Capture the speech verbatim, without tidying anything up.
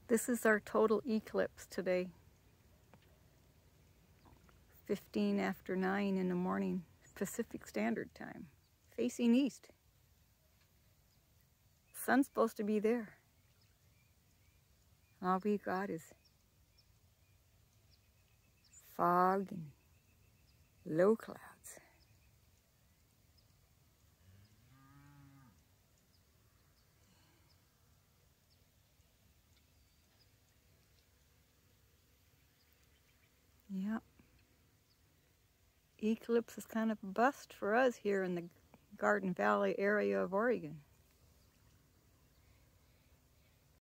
This is our total eclipse today. fifteen after nine in the morning, Pacific Standard Time, facing east. Sun's supposed to be there. All we got is fog and low clouds. Yep. Eclipse is kind of a bust for us here in the Garden Valley area of Oregon.